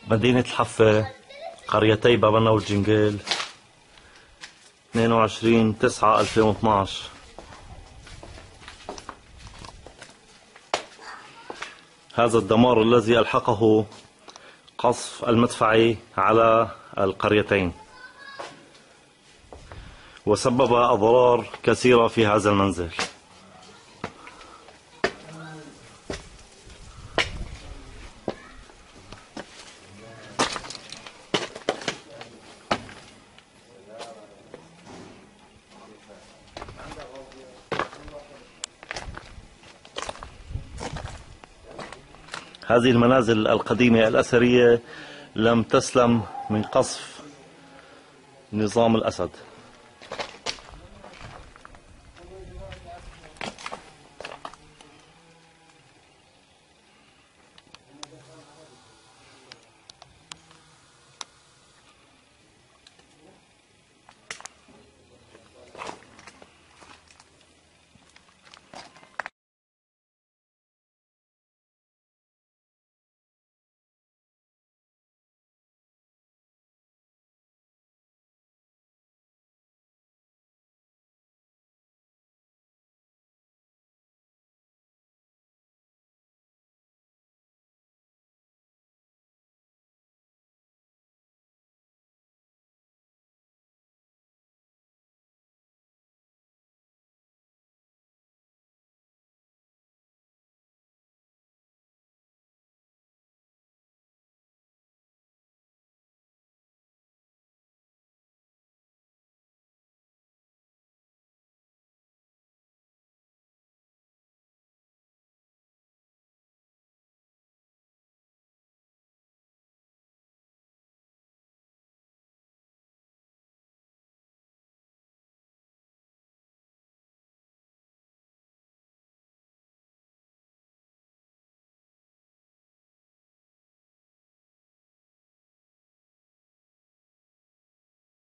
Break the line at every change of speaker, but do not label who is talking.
مدينة الحفة، قريتي بابنا والجنجل، 22/9/2012. هذا الدمار الذي ألحقه قصف المدفعي على القريتين وسبب أضرار كثيرة في هذا المنزل. هذه المنازل القديمة الأثرية لم تسلم من قصف نظام الأسد.